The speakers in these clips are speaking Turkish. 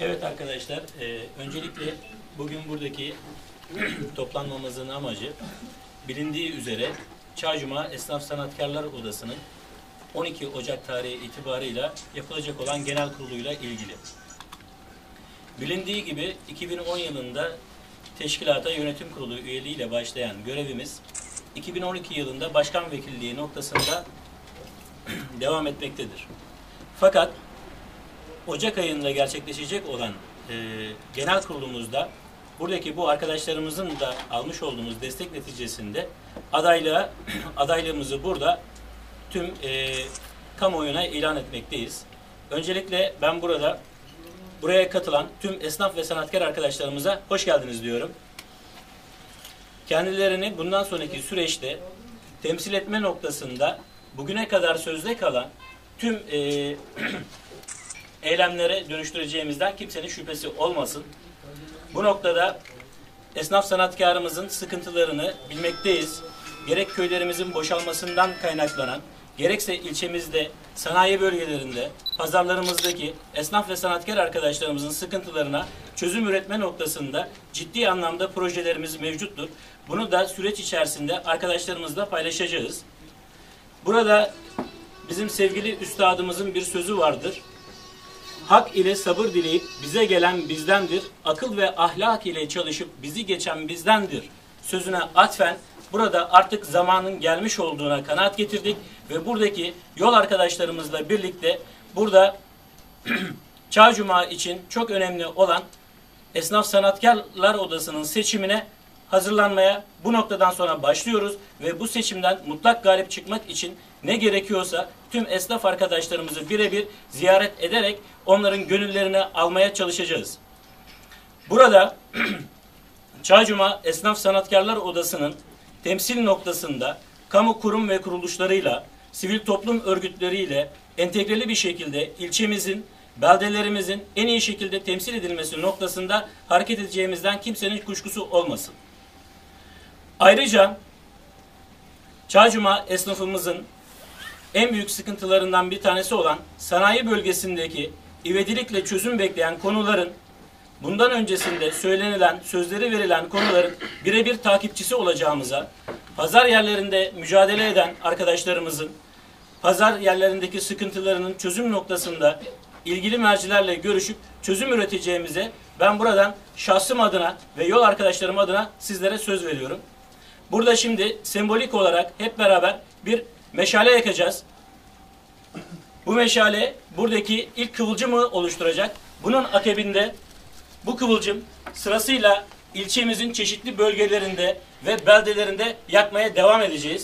Evet arkadaşlar, öncelikle bugün buradaki toplanmamızın amacı bilindiği üzere Çaycuma Esnaf Sanatkarlar Odası'nın 12 Ocak tarihi itibarıyla yapılacak olan genel kuruluyla ilgili. Bilindiği gibi 2010 yılında teşkilata yönetim kurulu üyeliğiyle başlayan görevimiz 2012 yılında başkan vekilliği noktasında devam etmektedir. Fakat Ocak ayında gerçekleşecek olan genel kurulumuzda buradaki bu arkadaşlarımızın da almış olduğumuz destek neticesinde adaylığımızı burada tüm kamuoyuna ilan etmekteyiz. Öncelikle ben buraya katılan tüm esnaf ve sanatkar arkadaşlarımıza hoş geldiniz diyorum. Kendilerini bundan sonraki süreçte temsil etme noktasında bugüne kadar sözde kalan tüm eylemlere dönüştüreceğimizden kimsenin şüphesi olmasın. Bu noktada esnaf sanatkarımızın sıkıntılarını bilmekteyiz. Gerek köylerimizin boşalmasından kaynaklanan, gerekse ilçemizde, sanayi bölgelerinde, pazarlarımızdaki esnaf ve sanatkar arkadaşlarımızın sıkıntılarına çözüm üretme noktasında ciddi anlamda projelerimiz mevcuttur. Bunu da süreç içerisinde arkadaşlarımızla paylaşacağız. Burada bizim sevgili üstadımızın bir sözü vardır. Hak ile sabır dileyip bize gelen bizdendir. Akıl ve ahlak ile çalışıp bizi geçen bizdendir sözüne atfen burada artık zamanın gelmiş olduğuna kanaat getirdik ve buradaki yol arkadaşlarımızla birlikte burada Çaycuma için çok önemli olan Esnaf Sanatkarlar Odası'nın seçimine hazırlanmaya bu noktadan sonra başlıyoruz ve bu seçimden mutlak galip çıkmak için ne gerekiyorsa tüm esnaf arkadaşlarımızı birebir ziyaret ederek onların gönüllerini almaya çalışacağız. Burada Çaycuma Esnaf Sanatkarlar Odası'nın temsil noktasında kamu kurum ve kuruluşlarıyla, sivil toplum örgütleriyle entegreli bir şekilde ilçemizin, beldelerimizin en iyi şekilde temsil edilmesi noktasında hareket edeceğimizden kimsenin kuşkusu olmasın. Ayrıca Çaycuma esnafımızın en büyük sıkıntılarından bir tanesi olan sanayi bölgesindeki ivedilikle çözüm bekleyen konuların bundan öncesinde söylenilen, sözleri verilen konuların birebir takipçisi olacağımıza, pazar yerlerinde mücadele eden arkadaşlarımızın pazar yerlerindeki sıkıntılarının çözüm noktasında ilgili mercilerle görüşüp çözüm üreteceğimize ben buradan şahsım adına ve yol arkadaşlarım adına sizlere söz veriyorum. Burada şimdi sembolik olarak hep beraber bir meşale yakacağız. Bu meşale buradaki ilk kıvılcımı oluşturacak. Bunun akabinde bu kıvılcım sırasıyla ilçemizin çeşitli bölgelerinde ve beldelerinde yakmaya devam edeceğiz.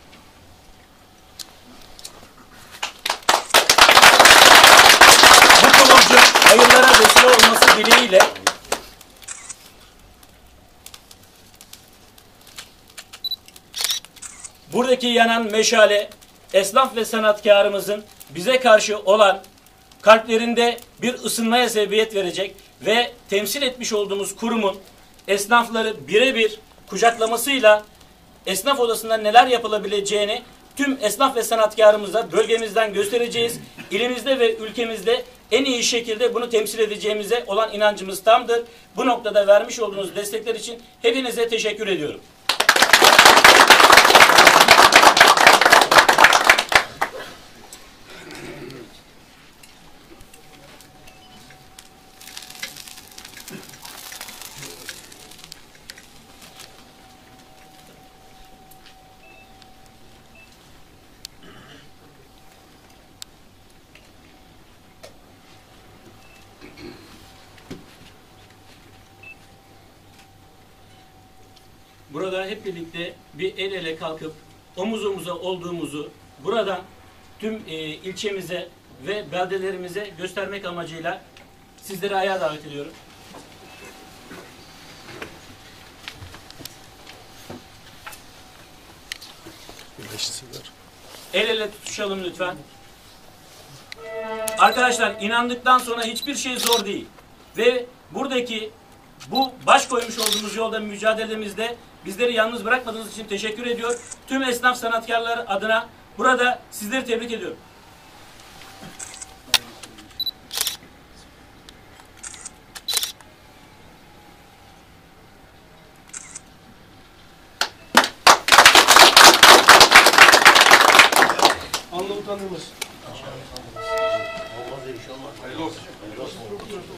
Bu kıvılcım hayırlara vesile olması dileğiyle buradaki yanan meşale esnaf ve sanatkarımızın bize karşı olan kalplerinde bir ısınmaya sebebiyet verecek ve temsil etmiş olduğumuz kurumun esnafları birebir kucaklamasıyla esnaf odasında neler yapılabileceğini tüm esnaf ve sanatkarımıza bölgemizden göstereceğiz. İlimizde ve ülkemizde en iyi şekilde bunu temsil edeceğimize olan inancımız tamdır. Bu noktada vermiş olduğunuz destekler için hepinize teşekkür ediyorum. Burada hep birlikte bir el ele kalkıp omuz omuza olduğumuzu buradan tüm ilçemize ve beldelerimize göstermek amacıyla sizleri ayağa davet ediyorum. El ele tutuşalım lütfen. Arkadaşlar inandıktan sonra hiçbir şey zor değil. Ve buradaki bu baş koymuş olduğumuz yolda mücadelemizde bizleri yalnız bırakmadığınız için teşekkür ediyor. Tüm esnaf sanatkarlar adına burada sizleri tebrik ediyorum. Allah utandırmasın. Olmaz diye bir şey olmaz. Hayırlı olsun.